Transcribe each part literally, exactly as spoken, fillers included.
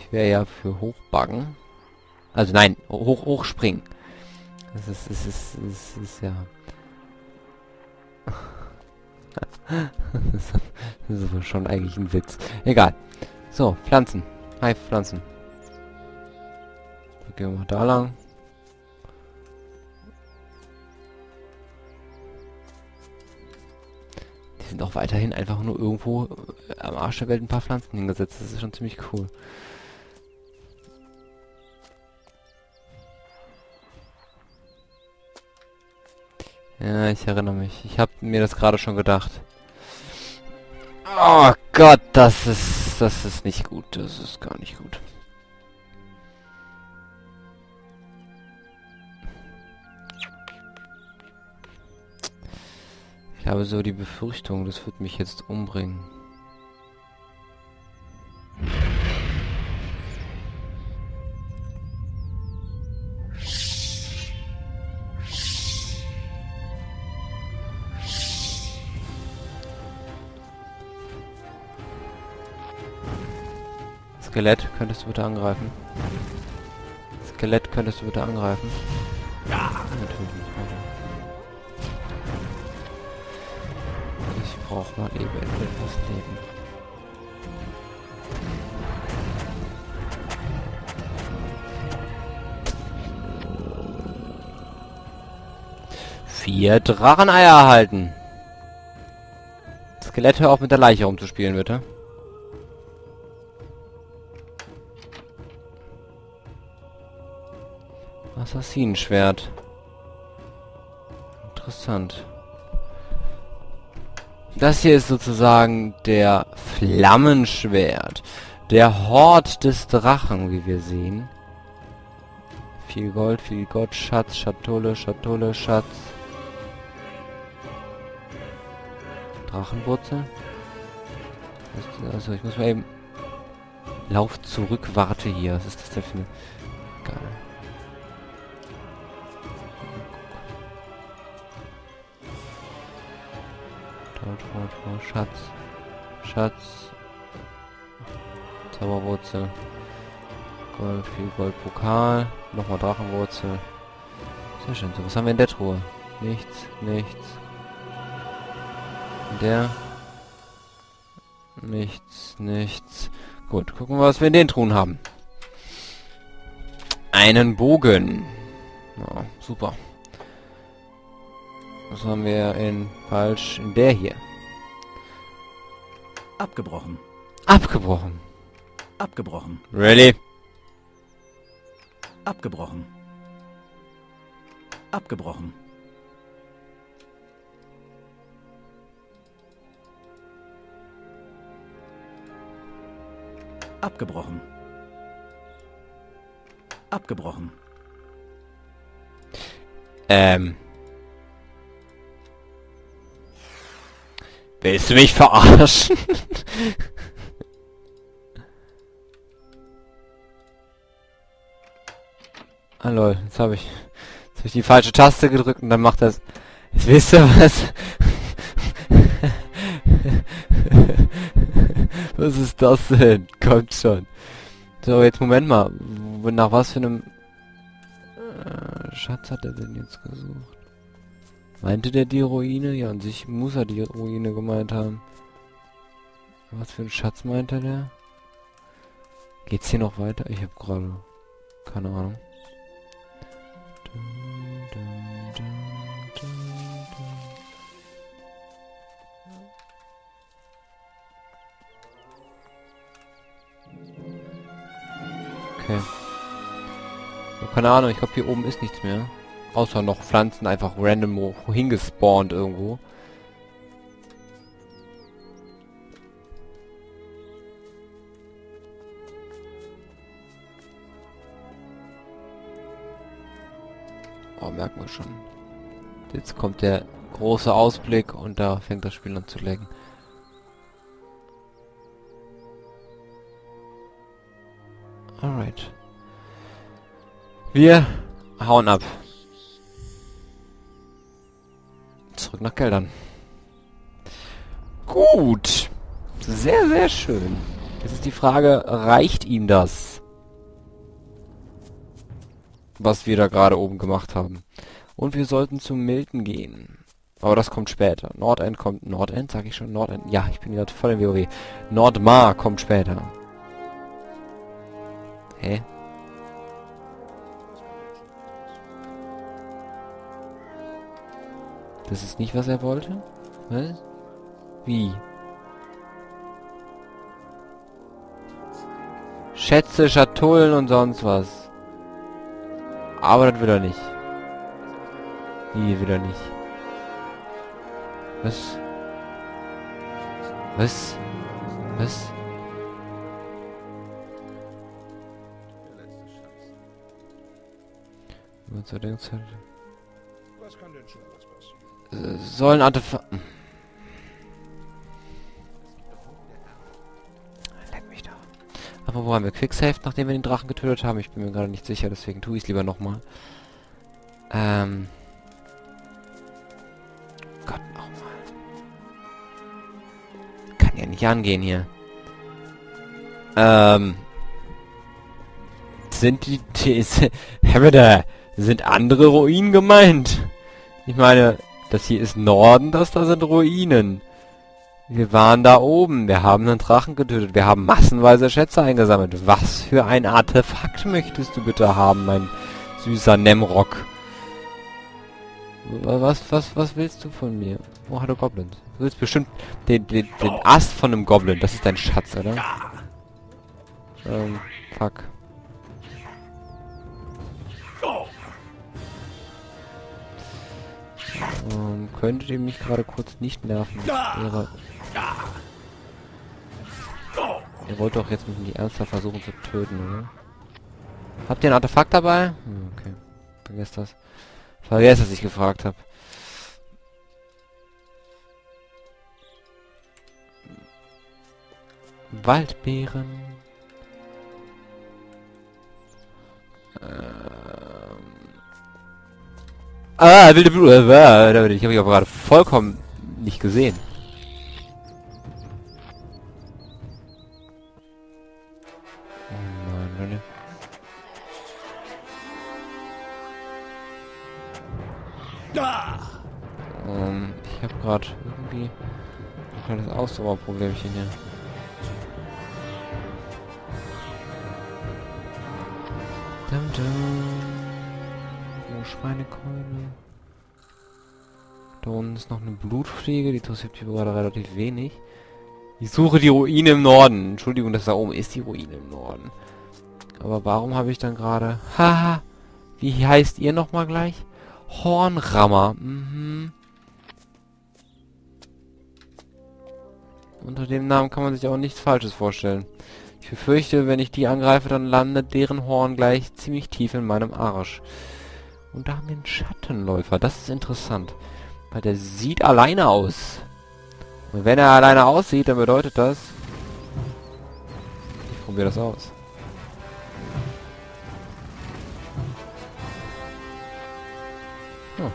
Ich wäre ja für Hochbaggen. Also nein, hoch hochspringen. Das ist, das ist, das ist ja... Das ist aber schon eigentlich ein Witz. Egal. So, Pflanzen. Hi, Pflanzen. Dann gehen wir mal da lang. Die sind auch weiterhin einfach nur irgendwo äh, am Arsch der Welt ein paar Pflanzen hingesetzt. Das ist schon ziemlich cool. Ja, ich erinnere mich. Ich habe mir das gerade schon gedacht. Oh Gott, das ist... Das ist nicht gut. Das ist gar nicht gut. Ich habe so die Befürchtung, das wird mich jetzt umbringen. Skelett, könntest du bitte angreifen? Skelett, könntest du bitte angreifen? Ja, natürlich nicht. Ich brauche mal eben etwas Leben. Vier Dracheneier erhalten. Skelett, hör auf mit der Leiche rumzuspielen, bitte. Assassinenschwert. Interessant. Das hier ist sozusagen der Flammenschwert. Der Hort des Drachen, wie wir sehen. Viel Gold, viel Gold, Schatz, Schatulle, Schatulle, Schatz. Drachenwurzel. Also ich muss mal eben... Lauf zurück, warte hier. Was ist das denn für eine... Geil. Schatz. Schatz. Zauberwurzel. Gold, viel Gold, Pokal. Nochmal Drachenwurzel. Sehr schön. So, was haben wir in der Truhe? Nichts, nichts. In der. Nichts, nichts. Gut, gucken wir, was wir in den Truhen haben. Einen Bogen. Ja, super. Was haben wir in falsch? In der hier. Abgebrochen. Abgebrochen. Abgebrochen. Really? Abgebrochen. Abgebrochen. Abgebrochen. Abgebrochen. Ähm. Willst du mich verarschen? Ah lol, jetzt habe ich, jetzt hab ich die falsche Taste gedrückt und dann macht das... Jetzt wisst ihr was? Was ist das denn? Kommt schon. So, jetzt Moment mal. Nach was für einem... Äh, Schatz hat er denn jetzt gesucht? Meinte der die Ruine? Ja, an sich muss er die Ruine gemeint haben. Was für ein Schatz meinte der? Geht's hier noch weiter? Ich habe gerade keine Ahnung. Okay. Keine Ahnung, ich glaube hier oben ist nichts mehr. Außer noch Pflanzen einfach random hingespawnt irgendwo. Oh, merken wir schon. Jetzt kommt der große Ausblick und da fängt das Spiel an zu laggen. Alright. Wir hauen ab. Zurück nach Geldern. Gut. Sehr, sehr schön. Jetzt ist die Frage, reicht ihm das? was wir da gerade oben gemacht haben. Und wir sollten zu Milton gehen. Aber das kommt später. Nordend kommt... Nordend? Sag ich schon? Nordend? Ja, ich bin gerade voll im WoW. Nordmar kommt später. Hä? Das ist nicht, was er wollte? Was? Wie? Schätze, Schatullen und sonst was. Aber das will er nicht. Wie will er nicht? Was? Was? Was? Was soll denn sein? Was kann denn schon was passieren? Sollen Artefakte... Leck mich doch. Aber wo haben wir Quicksave, nachdem wir den Drachen getötet haben? Ich bin mir gerade nicht sicher, deswegen tue ich es lieber nochmal. Ähm... Gott, nochmal. Kann ja nicht angehen hier. Ähm... Sind die... die sind andere Ruinen gemeint? Ich meine, das hier ist Norden, das da sind Ruinen. Wir waren da oben, wir haben einen Drachen getötet, wir haben massenweise Schätze eingesammelt. Was für ein Artefakt möchtest du bitte haben, mein süßer Nemrock? Was, was, was willst du von mir? Oh, hallo Goblins. Du willst bestimmt den, den, den Ast von einem Goblin, das ist dein Schatz, oder? Ähm, fuck. Ähm, könntet ihr mich gerade kurz nicht nerven? Ihre ihr wollt doch jetzt mit mir ernsthaft versuchen zu töten, oder? Habt ihr ein Artefakt dabei? Hm, okay. Vergesst das. Vergesst, was ich gefragt habe. Waldbeeren. Ah, wilde Blut. Ich habe ich aber gerade vollkommen nicht gesehen. Oh nein, Leute. Ähm, ich habe gerade irgendwie ein kleines Ausdauerproblemchen hier. Dum -dum. Oh, Schweinekeule. Da unten ist noch eine Blutfliege, die interessiert mich gerade relativ wenig. Ich suche die Ruine im Norden. Entschuldigung, das da oben ist die Ruine im Norden. Aber warum habe ich dann gerade... Haha! Wie heißt ihr nochmal gleich? Hornrammer. Mhm. Unter dem Namen kann man sich auch nichts Falsches vorstellen. Ich befürchte, wenn ich die angreife, dann landet deren Horn gleich ziemlich tief in meinem Arsch. Und da haben wir einen Schattenläufer. Das ist interessant. Weil der sieht alleine aus. Und wenn er alleine aussieht, dann bedeutet das... Ich probiere das aus. Oh.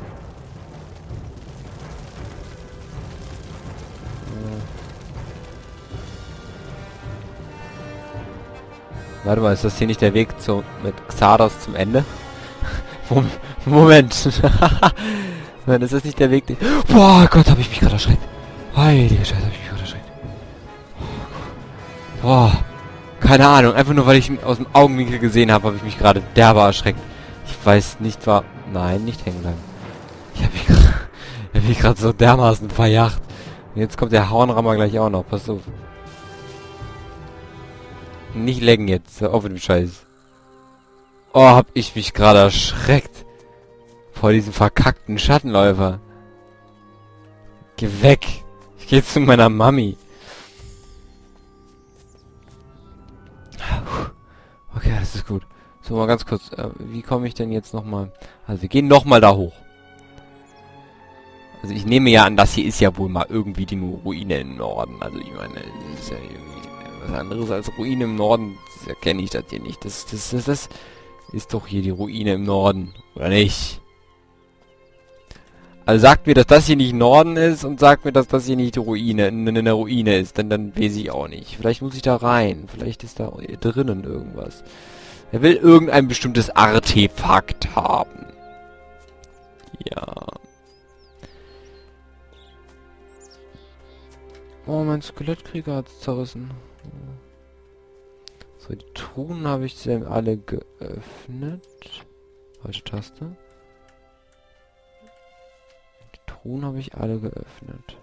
Warte mal, ist das hier nicht der Weg zu, mit Xardas zum Ende? Moment. Nein, das ist nicht der Weg. Boah, Gott, habe ich mich gerade erschreckt. Heilige Scheiße, habe ich mich gerade erschreckt. Boah, keine Ahnung. Einfach nur, weil ich ihn aus dem Augenwinkel gesehen habe, habe ich mich gerade derbe erschreckt. Ich weiß nicht, war... Nein, nicht hängen bleiben. Ich habe mich gerade hab mich gerade so dermaßen verjagt. Und jetzt kommt der Hornrammer gleich auch noch. Pass auf. Nicht lecken jetzt. Hör auf mit dem Scheiß. Oh, hab ich mich gerade erschreckt. Vor diesem verkackten Schattenläufer. Geh weg. Ich geh zu meiner Mami. Okay, das ist gut. So, mal ganz kurz. Äh, wie komme ich denn jetzt nochmal... Also, wir gehen nochmal da hoch. Also, ich nehme ja an, das hier ist ja wohl mal irgendwie die Ruine im Norden. Also, ich meine, das ist ja irgendwie was anderes als Ruine im Norden. Das erkenne ich das hier nicht. Das, das, das, das ist doch hier die Ruine im Norden. Oder nicht? Also sagt mir, dass das hier nicht Norden ist und sagt mir, dass das hier nicht die Ruine, in eine Ruine ist. Denn dann weiß ich auch nicht. Vielleicht muss ich da rein. Vielleicht ist da drinnen irgendwas. Er will irgendein bestimmtes Artefakt haben. Ja. Oh, mein Skelettkrieger hat's zerrissen. So, die Truhen habe ich sie alle geöffnet. Falsche Taste. Die Truhen habe ich alle geöffnet.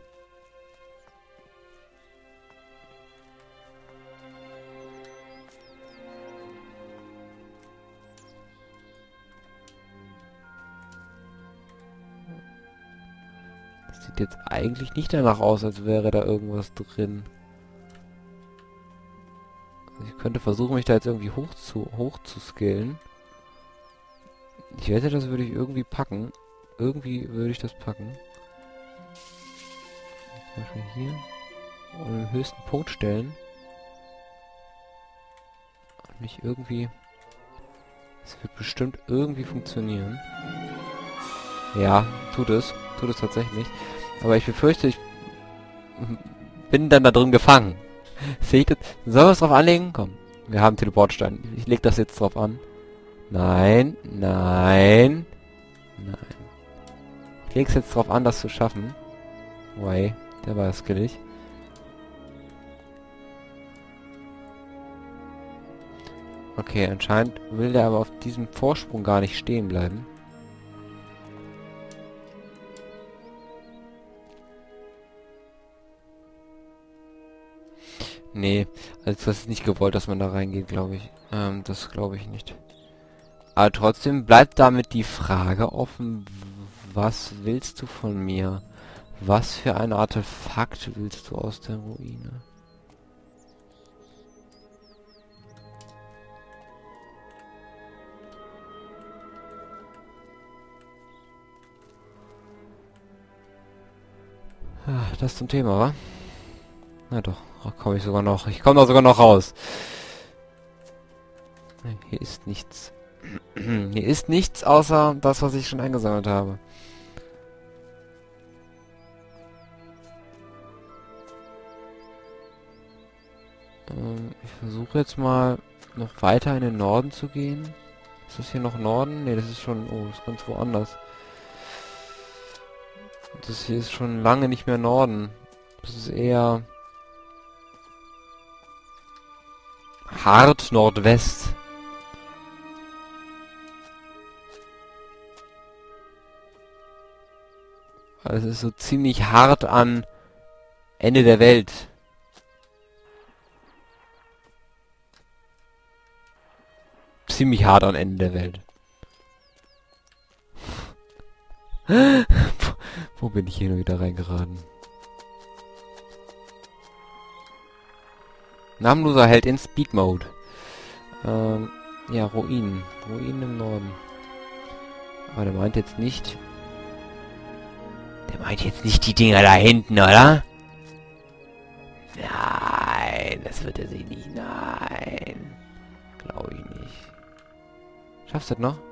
Das sieht jetzt eigentlich nicht danach aus, als wäre da irgendwas drin. Ich könnte versuchen, mich da jetzt irgendwie hoch zu, hoch zu skillen. Ich wette, das würde ich irgendwie packen. Irgendwie würde ich das packen. Zum Beispiel hier. Und den höchsten Punkt stellen. Und mich irgendwie... Es wird bestimmt irgendwie funktionieren. Ja, tut es. Tut es tatsächlich. Aber ich befürchte, ich bin dann da drin gefangen. Seht ihr? Sollen wir es drauf anlegen? Komm, wir haben Teleportstein. Ich leg das jetzt drauf an. Nein, nein, nein. Ich leg's jetzt drauf an, das zu schaffen. Why? Der war skillig. Okay, anscheinend will der aber auf diesem Vorsprung gar nicht stehen bleiben. Nee, also das ist nicht gewollt, dass man da reingeht, glaube ich. Ähm, das glaube ich nicht. Aber trotzdem bleibt damit die Frage offen, was willst du von mir? Was für ein Artefakt willst du aus der Ruine? Ah, das zum Thema, wa? Na doch, komme ich sogar noch. Ich komme da sogar noch raus. Hier ist nichts. Hier ist nichts außer das, was ich schon eingesammelt habe. Ähm, ich versuche jetzt mal noch weiter in den Norden zu gehen. Ist das hier noch Norden? Ne, das ist schon... Oh, das ist ganz woanders. Das hier ist schon lange nicht mehr Norden. Das ist eher... hart Nordwest. Also es ist so ziemlich hart an Ende der Welt. Ziemlich hart an Ende der Welt. Wo bin ich hier nur wieder reingeraten? Namenloser Held in Speed Mode. Ähm, ja, Ruinen. Ruinen im Norden. Aber der meint jetzt nicht... Der meint jetzt nicht die Dinger da hinten, oder? Nein, das wird er sich nicht. Nein. Glaube ich nicht. Schaffst du das noch?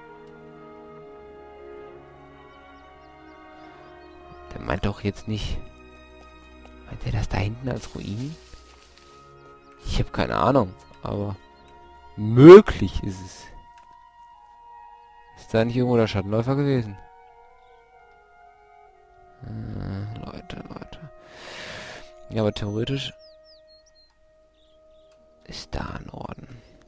Der meint doch jetzt nicht... Meint er das da hinten als Ruinen? Ich habe keine Ahnung, aber möglich ist es. Ist da nicht irgendwo der Schattenläufer gewesen? Äh, Leute, Leute. Ja, aber theoretisch ist da Norden.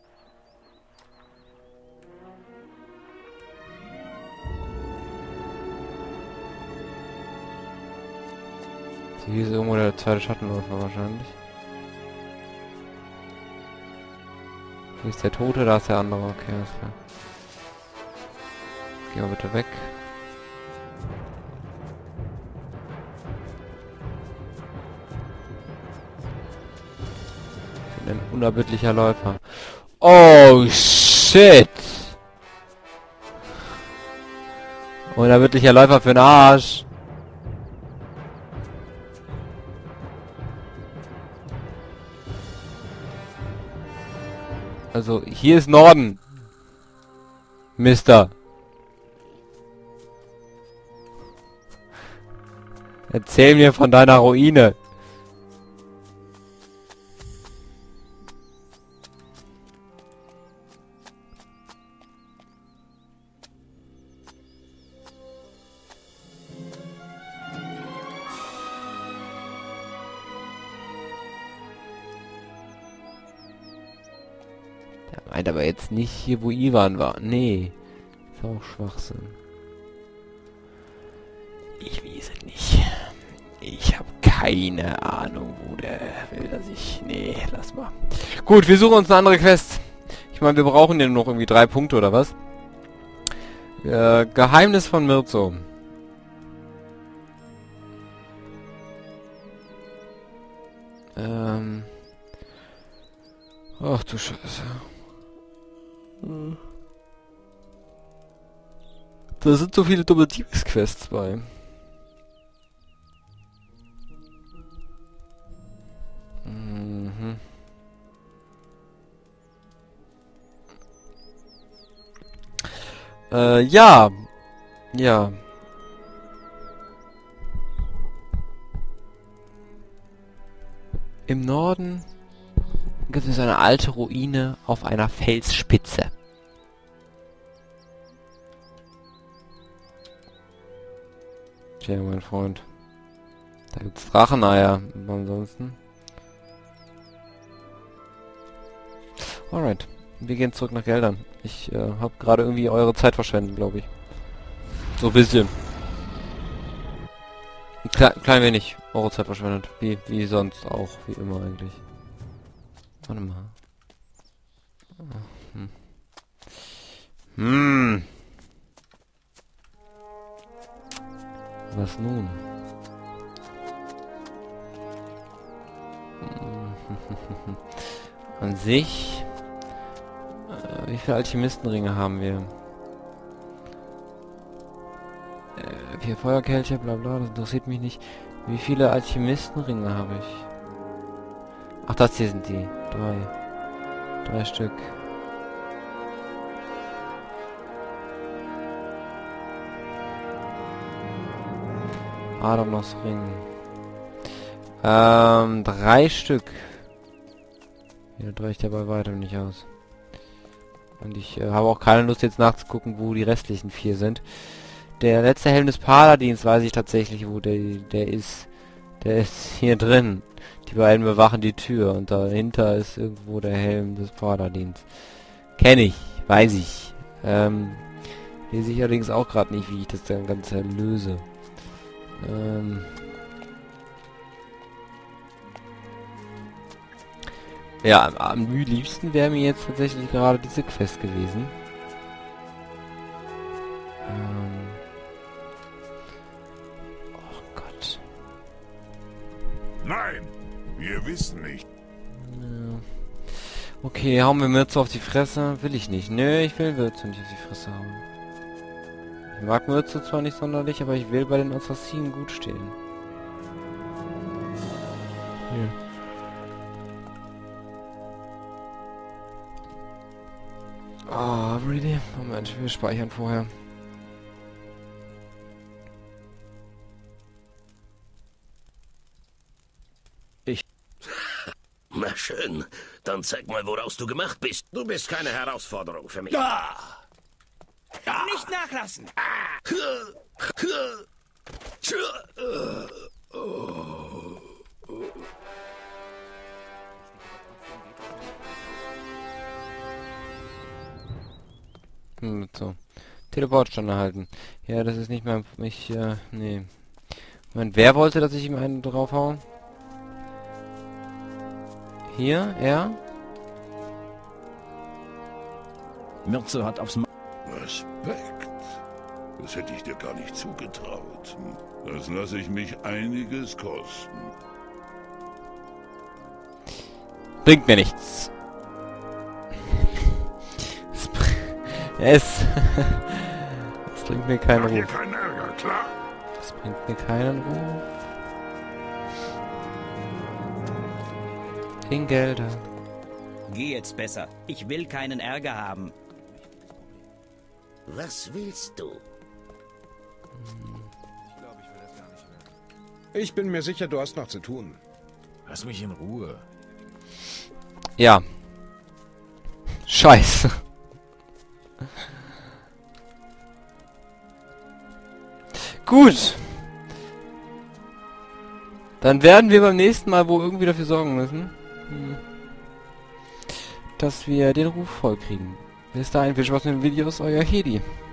Hier ist irgendwo der zweite Schattenläufer wahrscheinlich. Hier ist der Tote, da ist der andere. Okay, alles klar. Geh mal bitte weg. Ich bin ein unerbittlicher Läufer. Oh, shit! Unerbittlicher Läufer für den Arsch! Also, hier ist Norden. Mister. Erzähl mir von deiner Ruine. Er meint aber jetzt nicht hier, wo Ivan war. Nee. Ist auch Schwachsinn. Ich weiß es nicht. Ich habe keine Ahnung, wo der will, dass ich... Nee, lass mal. Gut, wir suchen uns eine andere Quest. Ich meine, wir brauchen ja noch irgendwie drei Punkte, oder was? Äh, Geheimnis von Mirzo. Ähm... Ach du Scheiße. Hm. Da sind so viele Double-Diebes-Quests bei. Mhm. Äh, ja. Ja. Im Norden gibt es eine alte Ruine auf einer Felsspitze. Tja, mein Freund. Da gibt's Dracheneier. Aber ansonsten... Alright. Wir gehen zurück nach Geldern. Ich äh, habe gerade irgendwie eure Zeit verschwendet, glaube ich. So ein bisschen. Ein kle klein wenig eure Zeit verschwendet. Wie, wie sonst auch. Wie immer eigentlich. Warte mal. Hm. Hm. Was nun? An sich... Äh, wie viele Alchemistenringe haben wir? Äh, vier Feuerkelche, bla bla, das interessiert mich nicht. Wie viele Alchemistenringe habe ich? Ach, das hier sind die. Drei. Drei Stück. Adamos Ring. Ähm, drei Stück. Ja, das reicht ja bei weitem nicht aus. Und ich äh, habe auch keine Lust jetzt nachzugucken, wo die restlichen vier sind. Der letzte Helm des Paladins weiß ich tatsächlich, wo der, der ist. Der ist hier drin. Die beiden bewachen die Tür und dahinter ist irgendwo der Helm des Paladins. Kenne ich, weiß ich. Ähm, weiß ich allerdings auch gerade nicht, wie ich das dann Ganze löse. Ähm... Ja, am, am liebsten wäre mir jetzt tatsächlich gerade diese Quest gewesen. Ähm. Oh Gott. Nein, wir wissen nicht. Ja. Okay, hauen wir Mirzo auf die Fresse. Will ich nicht. Nö, ich will Mirzo nicht auf die Fresse hauen. Ich mag Mirzo zwar nicht sonderlich, aber ich will bei den Assassinen gut stehen. Hier. Ah, oh, really? Moment, wir speichern vorher. Ich... Na schön, dann zeig mal, woraus du gemacht bist. Du bist keine Herausforderung für mich. Ja! Ja! Nicht nachlassen! Hm, so. Teleportstand erhalten. Ja, das ist nicht mehr... Ich, äh, nee. Moment, wer wollte, dass ich ihm einen draufhaue? Hier, er? Mirzo hat aufs... Ma Respekt. Das hätte ich dir gar nicht zugetraut. Das lasse ich mich einiges kosten. Bringt mir nichts. Es, br es, es bringt mir keinen Mach hier Ruf. keinen Ärger, klar? Es bringt mir keinen Ruf. In Gelder. Geh jetzt besser. Ich will keinen Ärger haben. Was willst du? Ich bin mir sicher, du hast noch zu tun. Lass mich in Ruhe. Ja. Scheiße. Gut. Dann werden wir beim nächsten Mal wohl irgendwie dafür sorgen müssen, hm, dass wir den Ruf voll kriegen. Bis dahin, viel Spaß mit den Videos, euer Hedi.